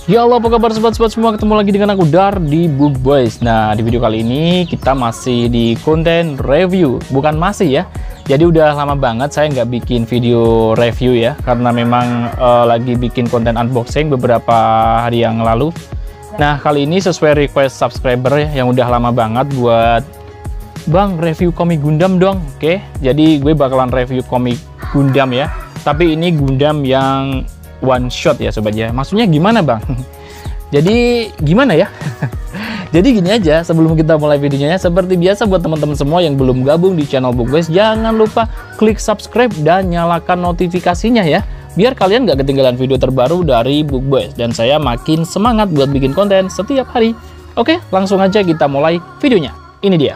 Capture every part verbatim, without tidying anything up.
Ya Allah, apa kabar sobat-sobat semua? Ketemu lagi dengan aku Dar di Book Boys. Nah, di video kali ini kita masih di konten review. Bukan masih ya, jadi udah lama banget saya nggak bikin video review ya, karena memang uh, lagi bikin konten unboxing beberapa hari yang lalu. Nah, kali ini sesuai request subscriber yang udah lama banget buat Bang, review komik Gundam dong. Oke, jadi gue bakalan review komik Gundam ya, tapi ini Gundam yang one shot ya sobat ya. Maksudnya gimana bang? Jadi gimana ya? Jadi gini aja, sebelum kita mulai videonya, seperti biasa buat teman-teman semua yang belum gabung di channel Book Boys, jangan lupa klik subscribe dan nyalakan notifikasinya ya, biar kalian gak ketinggalan video terbaru dari Book Boys dan saya makin semangat buat bikin konten setiap hari. Oke, langsung aja kita mulai videonya. Ini dia.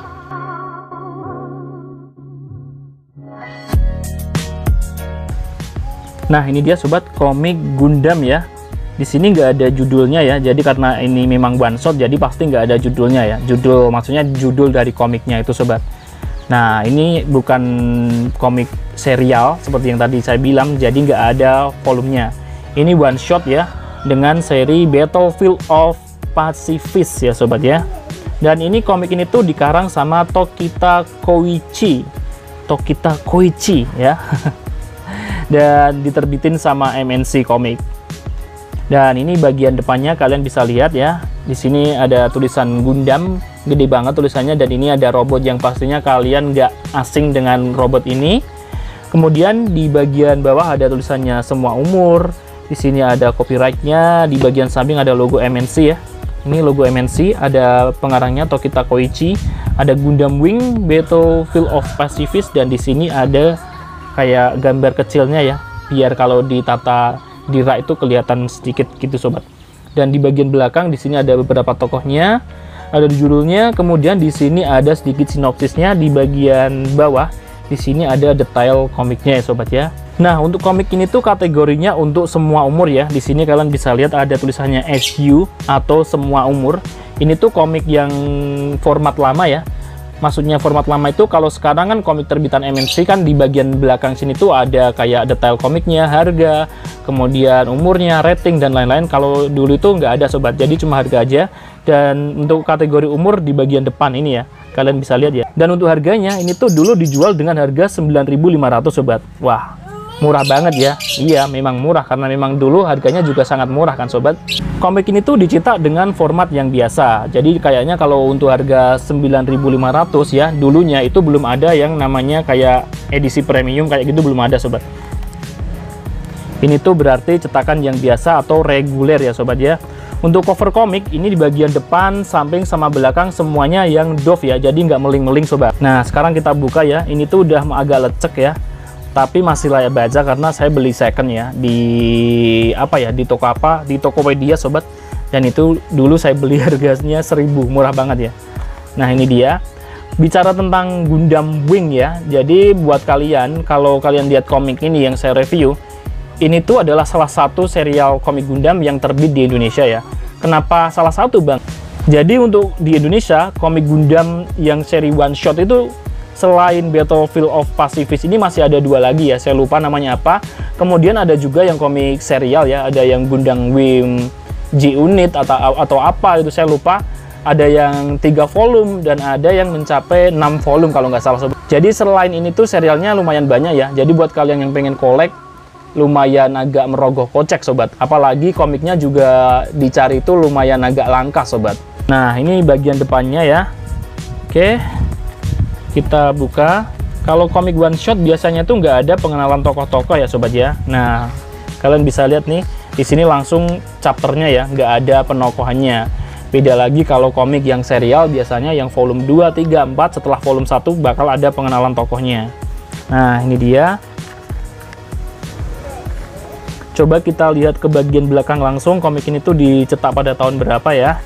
Nah, ini dia sobat, komik Gundam ya. Di sini nggak ada judulnya ya. Jadi karena ini memang one shot, jadi pasti nggak ada judulnya ya. Judul maksudnya judul dari komiknya itu sobat. Nah, ini bukan komik serial seperti yang tadi saya bilang. Jadi nggak ada volumenya. Ini one shot ya, dengan seri Battlefield of Pacifist ya sobat ya. Dan ini komik ini tuh dikarang sama Tokita Koichi. Tokita Koichi ya. Dan diterbitin sama M N C Comic. Dan ini bagian depannya kalian bisa lihat ya. Di sini ada tulisan Gundam, gede banget tulisannya, dan ini ada robot yang pastinya kalian nggak asing dengan robot ini. Kemudian di bagian bawah ada tulisannya semua umur. Di sini ada copyrightnya. Di bagian samping ada logo M N C ya. Ini logo M N C, ada pengarangnya Tokita Koichi, ada Gundam Wing, Battlefield of Pacifist, dan di sini ada kayak gambar kecilnya ya, biar kalau ditata di rak itu kelihatan sedikit gitu sobat. Dan di bagian belakang di sini ada beberapa tokohnya, ada judulnya, kemudian di sini ada sedikit sinopsisnya. Di bagian bawah di sini ada detail komiknya ya sobat ya. Nah, untuk komik ini tuh kategorinya untuk semua umur ya. Di sini kalian bisa lihat ada tulisannya S U atau semua umur. Ini tuh komik yang format lama ya. Maksudnya format lama itu, kalau sekarang kan komik terbitan M N C kan di bagian belakang sini tuh ada kayak detail komiknya, harga, kemudian umurnya, rating, dan lain-lain. Kalau dulu itu nggak ada sobat, jadi cuma harga aja. Dan untuk kategori umur di bagian depan ini ya, kalian bisa lihat ya. Dan untuk harganya ini tuh dulu dijual dengan harga sembilan ribu lima ratus sobat. Wah, murah banget ya. Iya, memang murah karena memang dulu harganya juga sangat murah kan sobat. Komik ini tuh dicetak dengan format yang biasa. Jadi kayaknya kalau untuk harga sembilan ribu lima ratus ya, dulunya itu belum ada yang namanya kayak edisi premium kayak gitu, belum ada sobat. Ini tuh berarti cetakan yang biasa atau reguler ya sobat ya. Untuk cover komik ini di bagian depan, samping, sama belakang semuanya yang doff ya. Jadi nggak meling-meling sobat. Nah, sekarang kita buka ya. Ini tuh udah agak lecek ya, tapi masih layak baca karena saya beli second ya di apa ya, di toko apa, di Tokopedia sobat. Dan itu dulu saya beli harganya seribu, murah banget ya. Nah, ini dia. Bicara tentang Gundam Wing ya, jadi buat kalian, kalau kalian lihat komik ini yang saya review, ini tuh adalah salah satu serial komik Gundam yang terbit di Indonesia ya. Kenapa salah satu bang? Jadi untuk di Indonesia, komik Gundam yang seri one shot itu selain Battlefield of Pacifist ini masih ada dua lagi ya, saya lupa namanya apa. Kemudian ada juga yang komik serial ya, ada yang Gundam Wing G-Unit atau atau apa itu saya lupa. Ada yang tiga volume dan ada yang mencapai enam volume kalau nggak salah sobat. Jadi selain ini tuh serialnya lumayan banyak ya. Jadi buat kalian yang pengen kolek, lumayan agak merogoh kocek sobat. Apalagi komiknya juga dicari itu lumayan agak langka sobat. Nah, ini bagian depannya ya. Oke, kita buka. Kalau komik one shot biasanya tuh nggak ada pengenalan tokoh-tokoh ya sobat ya. Nah, kalian bisa lihat nih, di sini langsung chapternya ya, nggak ada penokohannya. Beda lagi kalau komik yang serial, biasanya yang volume dua, tiga, empat, setelah volume satu bakal ada pengenalan tokohnya. Nah, ini dia. Coba kita lihat ke bagian belakang langsung, komik ini tuh dicetak pada tahun berapa ya.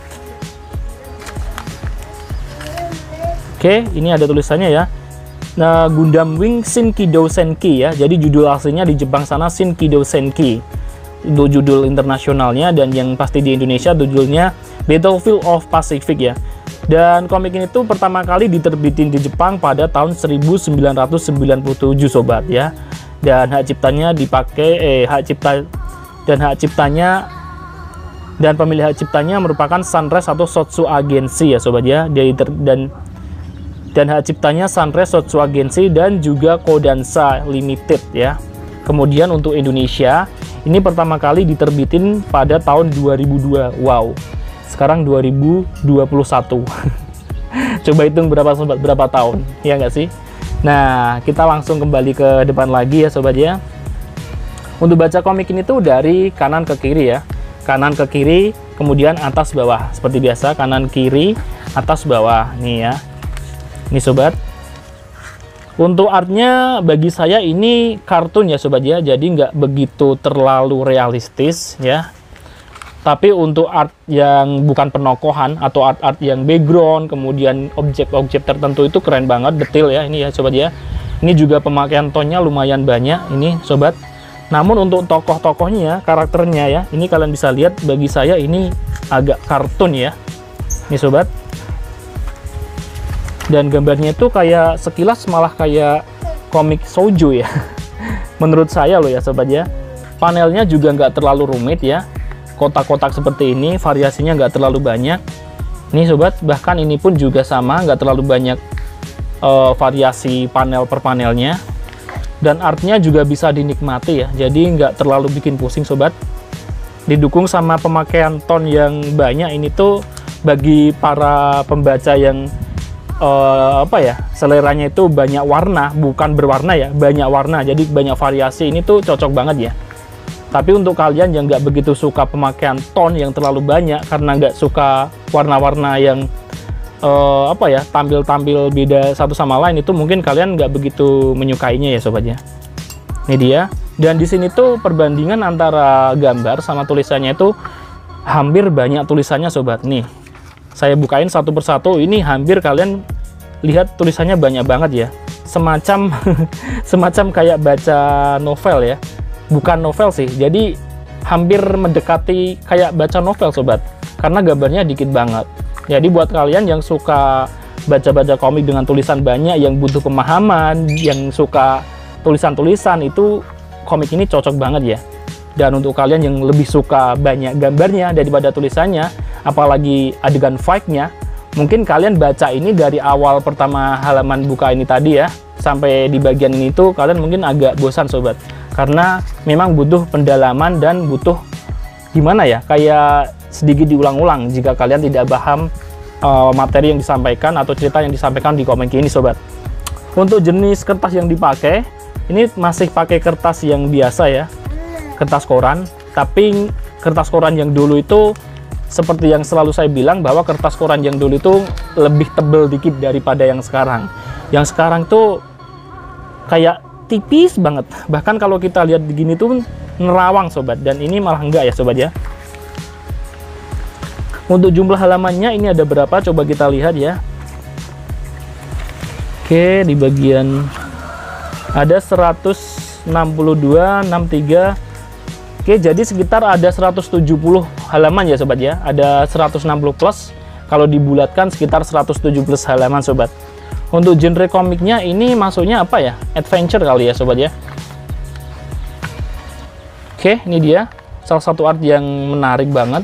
Oke, ini ada tulisannya ya. Nah, Gundam Wing Shinkido Senki ya. Jadi judul aslinya di Jepang sana Shinkido Senki. Itu judul internasionalnya, dan yang pasti di Indonesia judulnya Battlefield of Pacific ya. Dan komik ini tuh pertama kali diterbitin di Jepang pada tahun seribu sembilan ratus sembilan puluh tujuh sobat ya. Dan hak ciptanya dipakai eh hak cipta dan hak ciptanya Dan pemilik hak ciptanya merupakan Sunrise atau Sotsu Agency ya sobat ya. Dia dan dan hak ciptanya Sunrise Sotsu Agency dan juga Kodansha Limited ya. Kemudian untuk Indonesia ini pertama kali diterbitin pada tahun dua ribu dua. Wow. Sekarang dua ribu dua puluh satu. Coba hitung berapa sobat, berapa tahun, ya nggak sih? Nah, kita langsung kembali ke depan lagi ya sobat ya. Untuk baca komik ini tuh dari kanan ke kiri ya. Kanan ke kiri, kemudian atas bawah. Seperti biasa, kanan kiri, atas bawah. Nih ya. Nih sobat. Untuk artnya bagi saya ini kartun ya sobat ya. Jadi nggak begitu terlalu realistis ya. Tapi untuk art yang bukan penokohan atau art-art yang background, kemudian objek-objek tertentu itu keren banget, detail ya ini ya sobat ya. Ini juga pemakaian tonnya lumayan banyak ini sobat. Namun untuk tokoh-tokohnya, karakternya ya, ini kalian bisa lihat bagi saya ini agak kartun ya. Ini sobat. Dan gambarnya itu kayak sekilas malah kayak komik shoujo ya. Menurut saya loh ya sobat ya. Panelnya juga nggak terlalu rumit ya. Kotak-kotak seperti ini, variasinya nggak terlalu banyak. Nih sobat, bahkan ini pun juga sama, nggak terlalu banyak uh, variasi panel per panelnya. Dan artnya juga bisa dinikmati ya, jadi nggak terlalu bikin pusing sobat. Didukung sama pemakaian ton yang banyak ini tuh bagi para pembaca yang uh, apa ya, seleranya itu banyak warna, bukan berwarna ya, banyak warna, jadi banyak variasi, ini tuh cocok banget ya. Tapi untuk kalian yang nggak begitu suka pemakaian ton yang terlalu banyak karena nggak suka warna-warna yang Uh, apa ya, tampil-tampil beda satu sama lain, itu mungkin kalian nggak begitu menyukainya ya sobat ya. Ini dia. Dan di sini tuh perbandingan antara gambar sama tulisannya itu hampir banyak tulisannya sobat. Nih, saya bukain satu persatu. Ini hampir kalian lihat tulisannya banyak banget ya. Semacam semacam kayak baca novel ya. Bukan novel sih. Jadi hampir mendekati kayak baca novel sobat. Karena gambarnya dikit banget. Jadi buat kalian yang suka baca-baca komik dengan tulisan banyak, yang butuh pemahaman, yang suka tulisan-tulisan, itu komik ini cocok banget ya. Dan untuk kalian yang lebih suka banyak gambarnya daripada tulisannya, apalagi adegan fight-nya, mungkin kalian baca ini dari awal pertama halaman buka ini tadi ya, sampai di bagian ini tuh kalian mungkin agak bosan sobat. Karena memang butuh pendalaman dan butuh gimana ya, kayak sedikit diulang-ulang jika kalian tidak paham uh, materi yang disampaikan atau cerita yang disampaikan di komik ini sobat. Untuk jenis kertas yang dipakai, ini masih pakai kertas yang biasa ya, kertas koran. Tapi kertas koran yang dulu itu seperti yang selalu saya bilang, bahwa kertas koran yang dulu itu lebih tebal dikit daripada yang sekarang. Yang sekarang tuh kayak tipis banget, bahkan kalau kita lihat begini tuh nerawang sobat. Dan ini malah enggak ya sobat ya. Untuk jumlah halamannya ini ada berapa, coba kita lihat ya. Oke, di bagian ada seratus enam puluh dua, enam puluh tiga. Oke, jadi sekitar ada seratus tujuh puluh halaman ya sobat ya. Ada seratus enam puluh plus, kalau dibulatkan sekitar seratus tujuh puluh halaman sobat. Untuk genre komiknya ini masuknya apa ya? Adventure kali ya sobat ya. Oke, ini dia salah satu art yang menarik banget.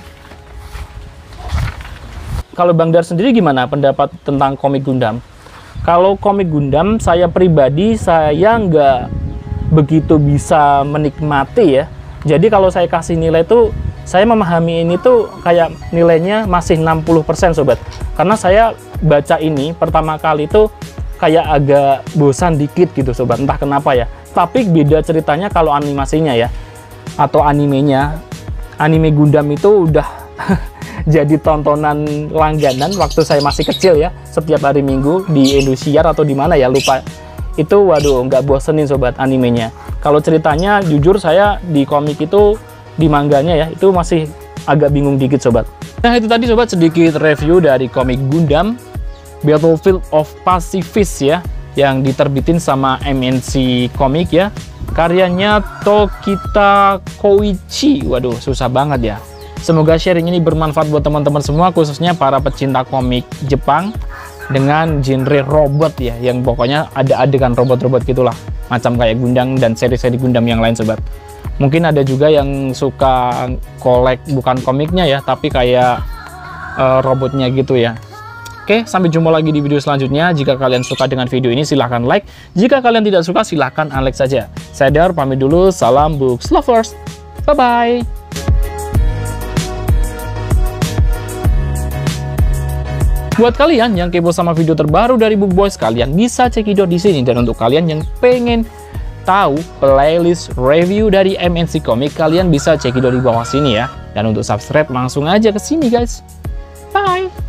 Kalau Bang Dar sendiri gimana pendapat tentang komik Gundam? Kalau komik Gundam, saya pribadi saya nggak begitu bisa menikmati ya. Jadi kalau saya kasih nilai tuh, saya memahami ini tuh kayak nilainya masih enam puluh persen sobat. Karena saya baca ini pertama kali tuh kayak agak bosan dikit gitu sobat, entah kenapa ya. Tapi beda ceritanya kalau animasinya ya, atau animenya. Anime Gundam itu udah jadi tontonan langganan waktu saya masih kecil ya, setiap hari Minggu di Indosiar atau di mana ya, lupa. Itu waduh nggak bosenin sobat animenya. Kalau ceritanya jujur saya di komik itu, di mangganya ya, itu masih agak bingung dikit sobat. Nah itu tadi sobat sedikit review dari komik Gundam Battlefield of Pacifist ya, yang diterbitin sama M N C Komik ya. Karyanya Tokita Koichi. Waduh susah banget ya. Semoga sharing ini bermanfaat buat teman-teman semua, khususnya para pecinta komik Jepang. dengan genre robot ya, yang pokoknya ada adegan robot-robot gitulah, macam kayak Gundam dan seri-seri Gundam yang lain sobat. Mungkin ada juga yang suka kolek bukan komiknya ya, tapi kayak uh, robotnya gitu ya. Oke, sampai jumpa lagi di video selanjutnya. Jika kalian suka dengan video ini silahkan like, jika kalian tidak suka silahkan unlike saja. Saya Dar pamit dulu, salam books lovers, bye bye. Buat kalian yang kepo sama video terbaru dari Book Boys, kalian bisa cekidot di sini. Dan untuk kalian yang pengen tahu playlist review dari M N C Comics, kalian bisa cekidot di bawah sini ya. Dan untuk subscribe langsung aja ke sini guys. Bye.